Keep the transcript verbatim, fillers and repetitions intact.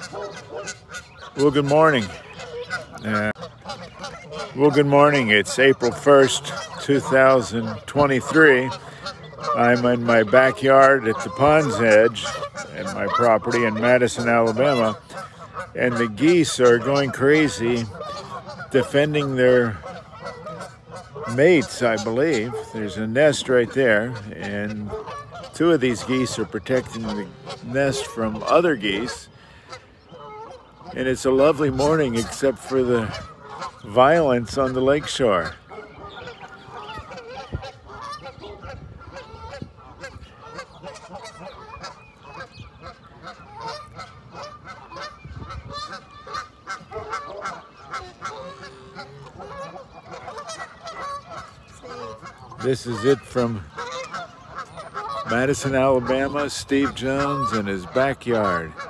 Well, good morning. Uh, well, good morning. It's April first, two thousand twenty-three. I'm in my backyard at the pond's edge at my property in Madison, Alabama, and the geese are going crazy defending their mates, I believe. There's a nest right there, and two of these geese are protecting the nest from other geese. And it's a lovely morning except for the violence on the lakeshore. This is it from Madison, Alabama, Steve Jones and his backyard.